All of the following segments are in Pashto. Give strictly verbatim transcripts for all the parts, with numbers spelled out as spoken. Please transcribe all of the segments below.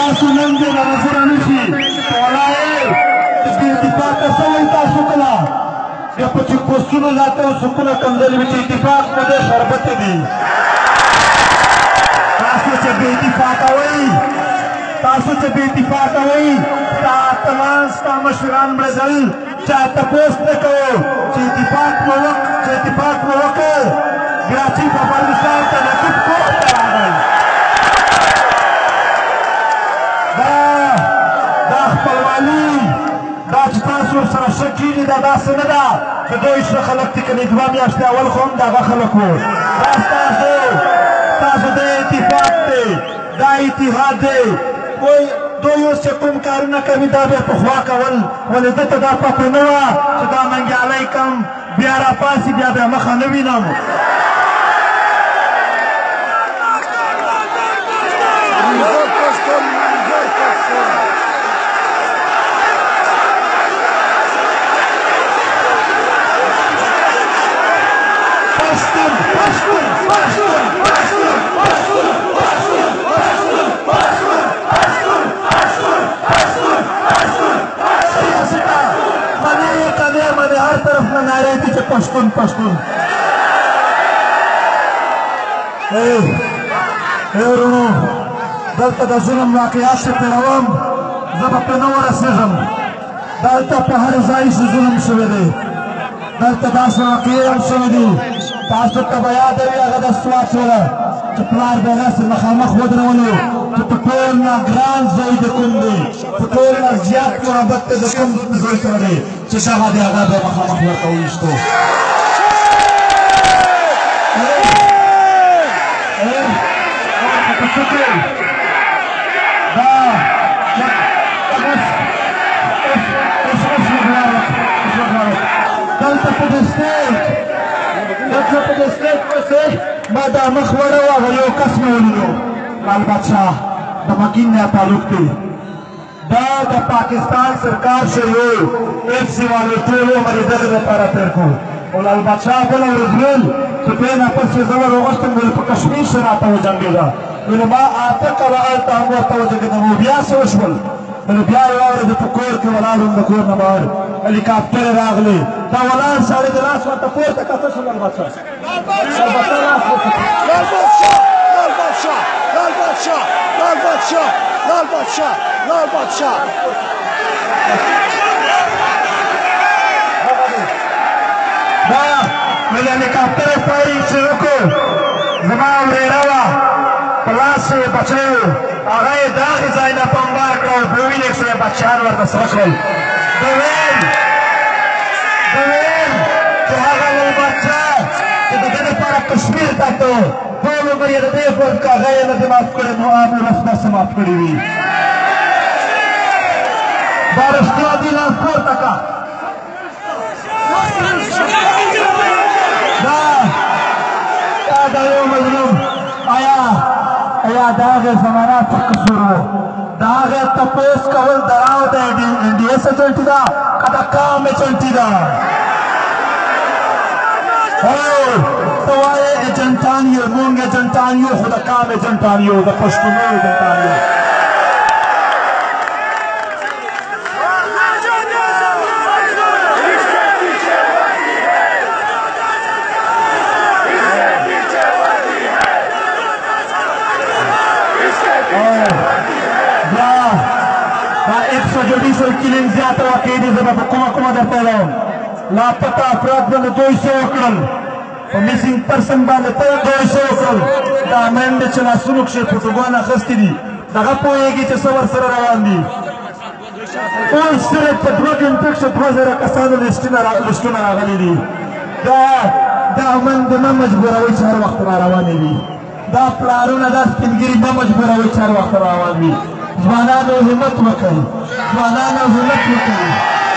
تاسو نن دې د نظره نه شي ولاړې بې اتفاقه سوی تاسو کله بیا په چیک پوسټونو ذاته سکونه کمزلي وي چې اتفاق نه دی شربتې دي تاسو چې بې اتفاقه وئ تاسو چې بې اتفاقه وئ ستا تمام ستا مشران مړدل چا تپوس نه کوو چې اتفاق مو چې اتفاق مو وکړ بیا چې افغانستان ته نقیب کور ته راغی دا دا خپلوالي دا چې تاسو ورسره ښه کېږي دا داسې نه ده چې دوی ښه خلک دي که نه دوه میاشتې اول خو هم د هغه خلک وو دا ستاسو ستاسو د اتفاق دی دا اتحاد دی وایي دوی اوس چې کوم کارونه کوي دا بیا پخوا کول ولې ده ته دا پته نه وه چې دا منګیالی کم بیا راپاسي بیا بیا مخه نه وینم پښتون پښتون اے اے ورونو دلته د ظلم واقعات چې تېروم زه به پرې نه ورسېږم دلته په هر ځای چې ظلم شوی دی دلته داسې واقعې هم شوي دي تاسو ته به یاده وي هغه د سوات وله چې پلار به یې داسې مخامخ ودرولو چې په ټول نه ګران ځای د کوم دی په ټول نه زیات محبت دی د کوم ځای سره دی چې دغه دی هغه به مخامخ ورته وویشتو دلته په دې سټیج دلته په دې سټیج پسې ما دا مخ وړو هغه یو کس مې ولیدو لال بادشاه د مکین نه تعلق دی دا د پاکستان سرکار شوی ایف سی والو ټول عمر یې دغه لپاره تېر کړو او لال بادشاه بله ورځ ویل چې دوی نه پس چې زه ور وغوښتم ویل په کشمیر ښه راته وجنګېده ویل ما اته کاله هلته هم ورته وجنګېدم او بیا څه وشول نو بیا یې واورېده په کور کې ولاړ وم د کور نه بهر هلیکاپټر راغلی دا ولاړ سړی د لاس ورته پورته کته شو لال بادشاه لال بادشاه لال بادشاه لال بادشاه لال بادشاه لال بادشاه لال بادشاه لال بادشاه دا ویل هلیکاپټر یې فایرینګ شروع کړو زما ورېره وه په لاس یې بچی و هغه یې د هغې ځای نه بمبار کړه او بوینکس یې بچیان ورته سره کړل ده ویل ده ویل چې هغه لال بادشاه چې د ده لپاره کشمیر ته ته ټول عمر یې د دې پورې که هغه یې نه دې معاف کړی نو عام ولس داسې معاف کړي وي دا رښتیا دي لاس پورته کړه دا دا د یو مظلوم آیا آیا د هغې زمانه څه قصور و د هغې تپوس کول د راو د این ډي ایس ایجنټي ده که د قام ایجنټي ده او ته وایې ایجنټان یو مونږ ایجنټان یو خو د قام ایجنټان یو د پښتنو ایجنټان یو جوډیشل کلینګ زیاته واقع دي زه به په کومه کومه درته وایم لاپته افراد باندې دوی څه وکړل په میسینګ پرسن باندې ته دوی څه وکړل دا میندې چې لاسونو کښې فوټوګان اخیستي دي دغه پوهېږي چې څه ورسره روان دي اوس صرف په دوه ګنټو کښې دوه زره کسانو لسټونه راغلي دي دا دا میندې مه مجبوروئ چې هر وخت را روانې وي دا پلارونه دا سپینګري مه مجبوروئ چې هر وخت را روان وي ځوانانو همت وکړئ ځوانانو همت وکړئ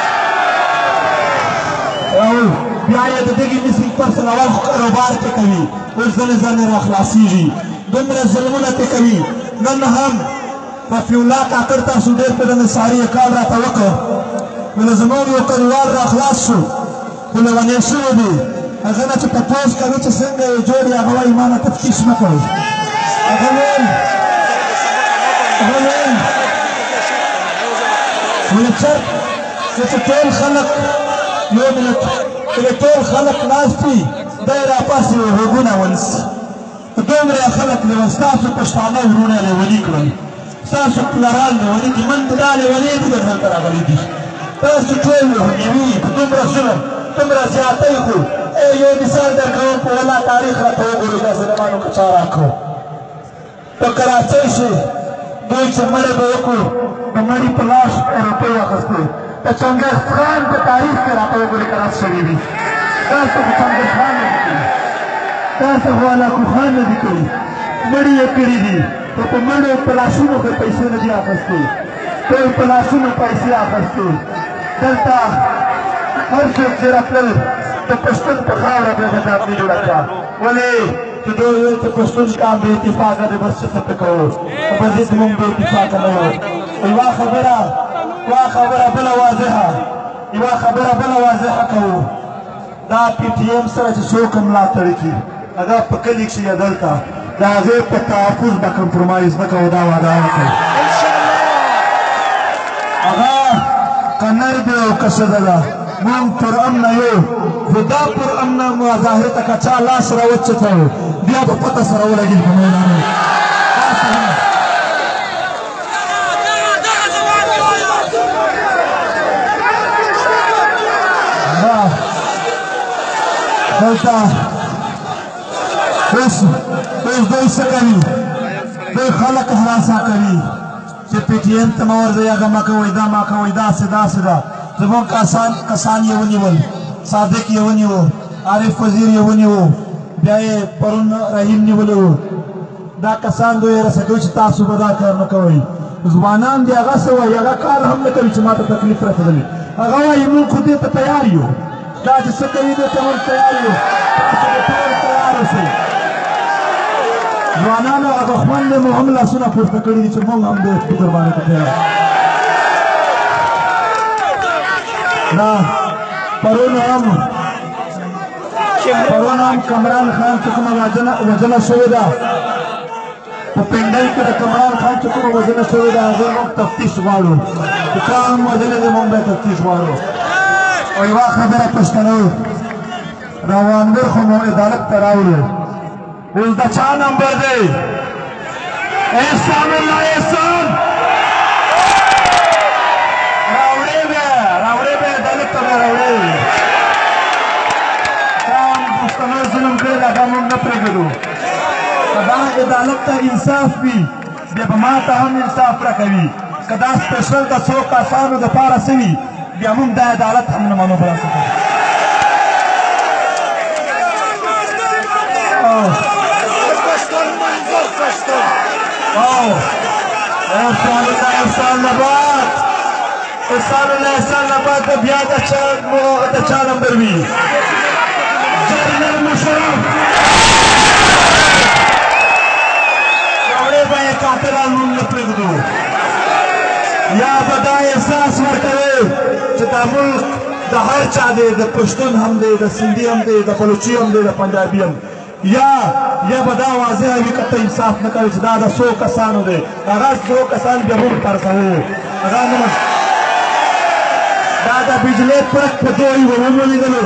او بیا یې د دغې میسینګ پرسن اول خو کاروبار پې کوي اوس ځلې ځلې را خلاصېږي دومره ظلمونه پې کوي نن هم رفیع الله کاکړ تاسو ډېر په د نثاري کال راته وکړ ویله زموږ یو کلیوال را خلاص شو خو لیونی شوی دی هغه نه چې تپوس کوي چې څنګه یې جوړ یې هغه وایي ما نه تفتیش مه کوئ هغه ویل ولې چرته چې ټول خلک یو ملت چې ټول خلک ناست وي دی راپاسې غوږونه ونیسي دومره خلک لیوني ستاسو پښتانه وروڼه لیوني کړل ستاسو پلران لیوني دي من دا لیوني دي دلته راغلي دي تاسو ټول یوي په دومره ظلم دومره زیاتی خو یو مثال درکوم په والله تاریخ راته وګورئ دا ظلمانو که چا راکړو په کراچۍ شي دوی چې مړی به وکړو د مړي په لاس روپۍ اخیستې د چنګیز خان په تاریخ کې راته وګورئ که راس شوي دي تاسو خو چنګیز خان نه دي کړي تاسو خو هلاکو خان نه دي کړي مړي یې کړي دي خو په مړو په لاسونو کې پیسې نه دي اخیستې ټول په لاسونو پیسې اخیستې دلته هر څوک چې راتلل د پښتون په خاوره بیا نظام نه جوړه کړه ولې چې دوی ویل چې پښتون کام بې اتفاقه دی بس څه څه کوو خو بس هېڅ موږ بې اتفاقه نه وو یوه خبره یوه خبره بله واضحه یوه خبره بله واضحه کوو دا پي ټي ایم سره چې څوک ملاتړ کړي هغه په کلي کښې یا دلته د هغې په تحفظ به کمپرومایز نه کوو دا وعده وکړئ هغه که نر دی او که ښځه ده موږ پر امنه یو خو دا پر امنه مظاهرې ته که چا لاس راوچتوو بیا به پته سره ولګېږي په میدانو دلته اوس اوس دوی څه کوي دوی خلک هراسه کوي چې پي ټي ایم ته مه ورځئ هغه مه کوئ دا مه کوئ داسې داسې ده زموږ کسان کسان یې ونیول صادق یې ونیو عارف وزیر یې ونیو بیا یې پرون رحیم نیولی و دا کسان دوی یې رسېدو چې تاسو به دا کار نه کوئ ځوانان دي هغه څه وایي هغه کار هم نه کوي چې ما ته تکلیف رسېدلی هغه وایي موږ خو دې ته تیار یو دا چې څه کوي دې ته موږ تیار یو تاسو به ټول تیار اوسئ ځوانانو هغه خویندې مو هم لاسونه پورته کړي دي چې موږ هم دې فکر باندې ته تیار دا پرون هم پرون هم کمران خان چې کومه وژنه شوې ده په پنډل کې د کمران خان چې کومه وژنه شوې ده هغې موږ تفتیش غواړو چې چا هم وژلې دی موږ بیا تفتیش غواړو او یوه خبره پښتنو روانګر خو مو عدالت ته راوړو اوس د چا نمبر دی احسان الله احسان راوړې به راوړې به عدالت ته به راوړې چا هم پښتنو ظلم کړی دی هغه موږ نه پرېږدو که دا عدالت ته انصاف وي بیا به ما ته هم انصاف راکوي که دا سپېشل د څو کسانو دپاره څه وي بیا موږ دا عدالت هم نه منو بله څه کوو احسان الله احسان آباد احسان الله احسان آباد به بیا د چا نمبر وي جنرال مشرف راوړې به یې قاتلان موږ نه پرېږدو یا به دا احساس ورکوئ چې دا ملک د هر چا دی د پښتون هم دی د سندي هم دی د بلوچي هم دی د پنجابي هم یا یا به دا واضحه وي که ته انصاف نه کوې چې دا د څو کسانو دی هغه څو کسان بیا موږ پرځوو هغه نه دا د بجلۍ پرک په دوی به مو ولیدلو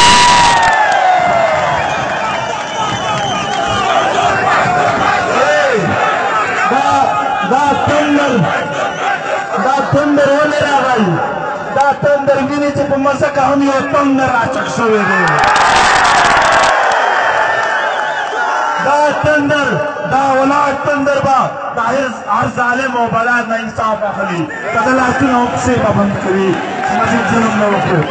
دا تندر دا تندر ولې راغی دا تندر ویني چې په مځکه هم یو تندر راچک شوی دی دا تندر دا ولاړ تندر به د هر ظالم او بلاد نه انصاف اخلي که د لاسونه او پښې به بند کوي چې مزید ظلم نه وکړو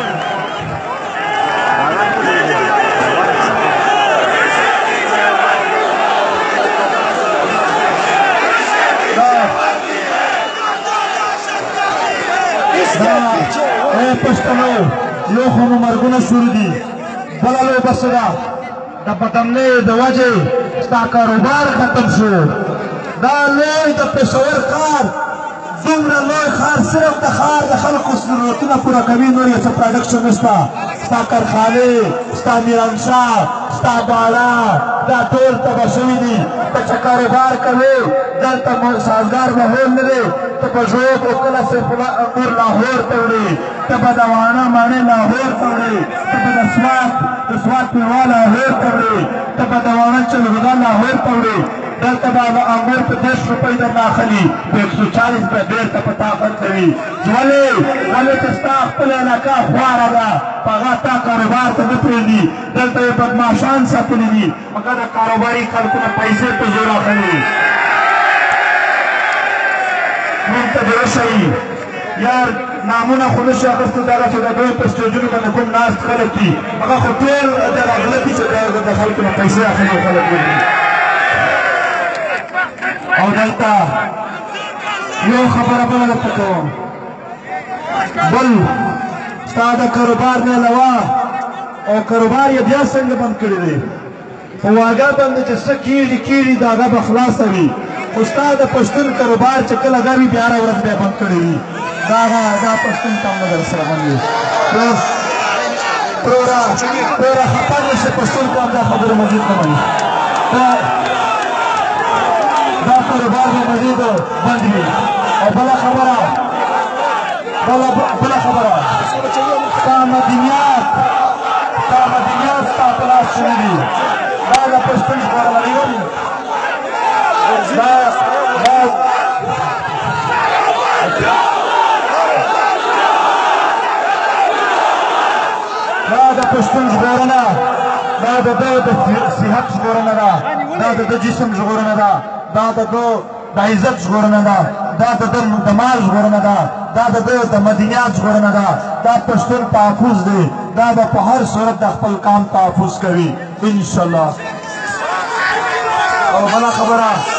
اے پښتنو یو خو مو مرګونه شروع دي بله لوبه څه ده د بدامنۍ د وجې ستا کاروبار ختم شو دا لوی د پېښور ښار دومره لوی ښار صرف د ښار د خلکو ضرورتونه پوره کوي نور یې څه پروډکشن نشته ستا کارخانې ستا میرانشاه ستا بالا دا ټول تبه شوي دي ته چې کاروبار کوې دلته سازګار ماحول نه دی ته په ژوب او کله سیف الله انګور لاهور ته وړې ته به د واڼه ماڼۍ لاهور ته وړې ته به د سوات د سوات پیوا لاهور ته وړې ته به د واڼه چلغدا لاهور ته وړې دلته به د انګور په دېرش روپۍ درنه اخلي په یک سو چالیس به بېرته په تا ورکوي ولې ولې چې ستا خپله علاقه خواره ده په هغه تا کاروبار ته نه پرېږدي دلته یې بدماشان ساتلي دي مګر د کاروباري خلکو نه پیسې په زور اخلي موږ ته دې وښایي یار نامونه خو نشي اخیستو دغه چې د دوی په سټیجونو باندې کوم ناست خلک دي هغه خو ټول دغه غله دي چې د خلکو نه پیسې اخلي او خلک ورکوي او دلته یو خبره بله درته کوم بل ستا د کاروبار نه علاوه او کاروبار یې بیا څنګه بند کړی دی په واګه باندې چې څه کېږي کېږي د هغه به خلاصه وي خو ستا د پښتون کاروبار چې کله هغه وي بیا هره ورځ بیا بند کړی وي دا هغه دا پښتون کام نه در سره هم وي پروره پروره خفه نه شي پښتون کام دا خبره مزید نه مني دا کاروبار به مزید بند وي او بله خبره بله خبره ستا مدنیات ستا مدنیات ستا په لاس کې نه دي دا د پښتون ژغورنوي دا دا دا د پښتون ژغورنه دا د ده د صحت ژغورنه ده دا د ده جسم ژغورنه ده دا د ده د عزت ژغورنه ده دا د ده د مال ژغورنه ده دا د ده د مدنیات ژغورنه ده دا پښتون تحفظ دی دا به په هر صورت د خپل قام تحفظ کوي انشاءالله او بله خبره